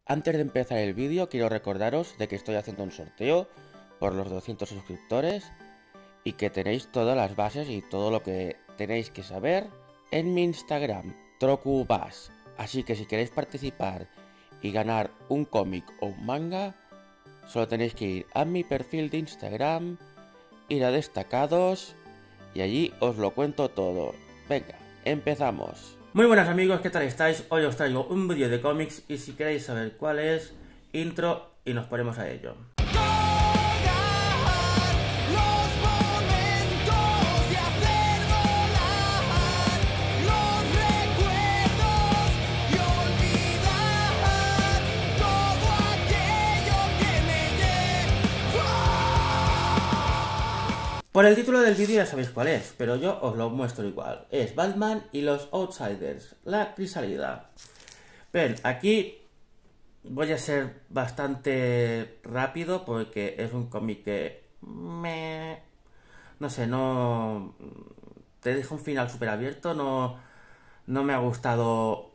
Antes de empezar el vídeo quiero recordaros de que estoy haciendo un sorteo por los 200 suscriptores y que tenéis todas las bases y todo lo que tenéis que saber en mi Instagram, Trokubas. Así que si queréis participar y ganar un cómic o un manga, solo tenéis que ir a mi perfil de Instagram, ir a destacados y allí os lo cuento todo. Venga, empezamos. Muy buenas amigos, ¿qué tal estáis? Hoy os traigo un vídeo de cómics y si queréis saber cuál es, intro y nos ponemos a ello. Por el título del vídeo ya sabéis cuál es, pero yo os lo muestro igual. Es Batman y los Outsiders, la crisálida. Ven, aquí voy a ser bastante rápido porque es un cómic que no sé, no te deja un final súper abierto, no me ha gustado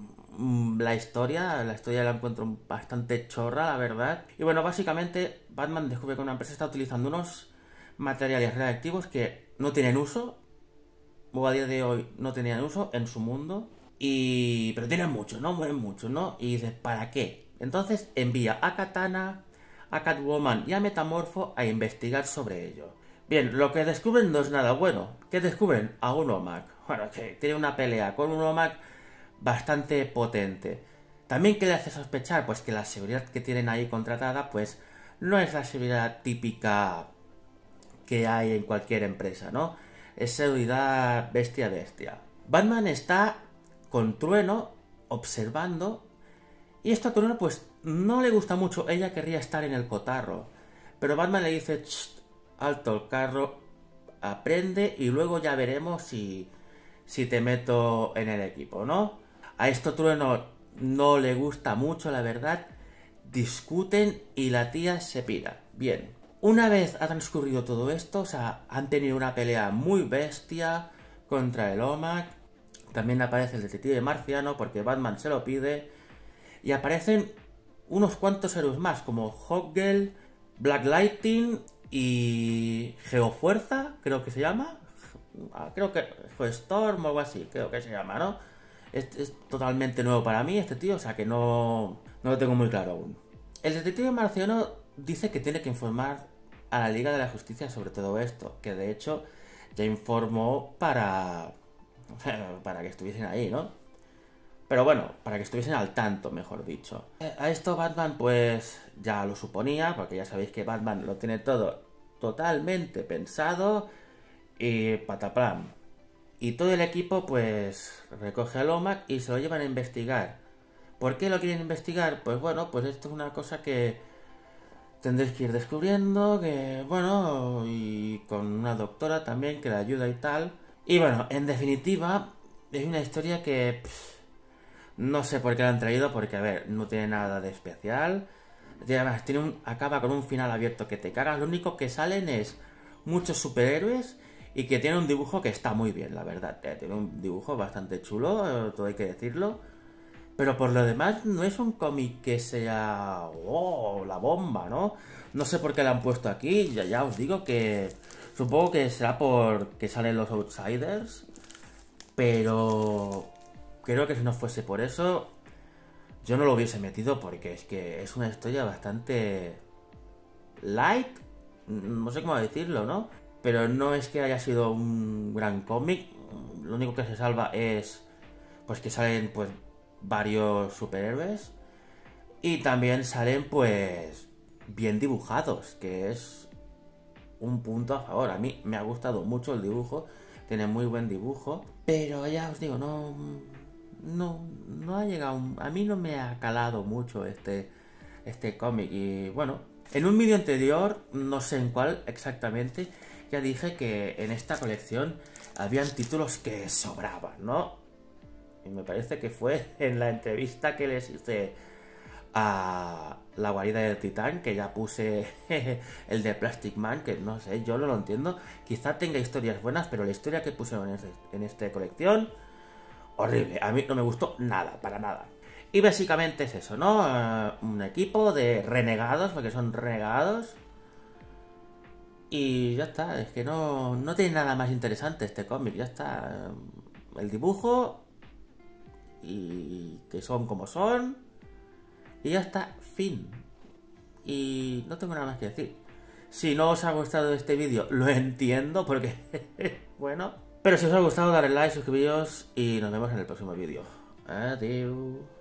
la historia la encuentro bastante chorra, la verdad. Y bueno, básicamente Batman descubre que una empresa está utilizando unos materiales radiactivos que no tienen uso, o a día de hoy no tenían uso en su mundo, pero tienen mucho, ¿no? Mueren mucho, ¿no? Y dice, ¿para qué? Entonces envía a Katana, a Catwoman y a Metamorfo a investigar sobre ello. Bien, lo que descubren no es nada bueno. ¿Qué descubren? A un OMAC. Bueno, que tiene una pelea con un OMAC bastante potente. También, ¿qué le hace sospechar? Pues que la seguridad que tienen ahí contratada, pues no es la seguridad típica que hay en cualquier empresa, ¿no? Es seguridad bestia. Batman está con Trueno observando y esto a Trueno pues no le gusta mucho. Ella querría estar en el cotarro, pero Batman le dice, alto el carro, aprende y luego ya veremos si te meto en el equipo, ¿no? A esto Trueno no le gusta mucho, la verdad. Discuten y la tía se pira. Bien. Una vez ha transcurrido todo esto, o sea, han tenido una pelea muy bestia contra el OMAC. También aparece el detective marciano porque Batman se lo pide. Y aparecen unos cuantos héroes más, como Hawkgirl, Black Lightning y Geofuerza, creo que se llama. Creo que fue Storm o algo así, creo que se llama, ¿no? Es totalmente nuevo para mí este tío, o sea que no lo tengo muy claro aún. El detective marciano dice que tiene que informar a la Liga de la Justicia sobre todo esto, que de hecho ya informó para que estuviesen ahí, ¿no? Pero bueno, para que estuviesen al tanto, mejor dicho. A esto Batman pues ya lo suponía, porque ya sabéis que Batman lo tiene todo totalmente pensado y pataplam. Y todo el equipo pues recoge al OMAC y se lo llevan a investigar. ¿Por qué lo quieren investigar? Pues bueno, pues esto es una cosa que tendréis que ir descubriendo, que bueno, y con una doctora también que la ayuda y tal. Y bueno, en definitiva, es una historia que no sé por qué la han traído, porque a ver, no tiene nada de especial. Además, acaba con un final abierto que te cagas. Lo único que salen es muchos superhéroes y que tiene un dibujo que está muy bien, la verdad. Tiene un dibujo bastante chulo, todo hay que decirlo. Pero por lo demás no es un cómic que sea la bomba, ¿no? No sé por qué la han puesto aquí, ya os digo que supongo que será porque salen los Outsiders, pero creo que si no fuese por eso yo no lo hubiese metido, porque es que es una historia bastante light, no sé cómo decirlo, ¿no? Pero no es que haya sido un gran cómic, lo único que se salva es pues que salen pues varios superhéroes y también salen pues bien dibujados, que es un punto a favor. A mí me ha gustado mucho el dibujo, tiene muy buen dibujo, pero ya os digo, no ha llegado, a mí no me ha calado mucho este cómic. Y bueno, en un vídeo anterior, no sé en cuál exactamente, ya dije que en esta colección habían títulos que sobraban, ¿no? Y me parece que fue en la entrevista que les hice a La guarida del titán, que ya puse el de Plastic Man, que no sé, yo no lo entiendo. Quizá tenga historias buenas, pero la historia que pusieron en esta colección, horrible. A mí no me gustó nada, para nada. Y básicamente es eso, ¿no? Un equipo de renegados, porque son renegados. Y ya está, es que no tiene nada más interesante este cómic, ya está. El dibujo y que son como son. Y ya está, fin. Y no tengo nada más que decir. Si no os ha gustado este vídeo, lo entiendo porque, bueno. Pero si os ha gustado, dale like, suscribiros y nos vemos en el próximo vídeo. Adiós.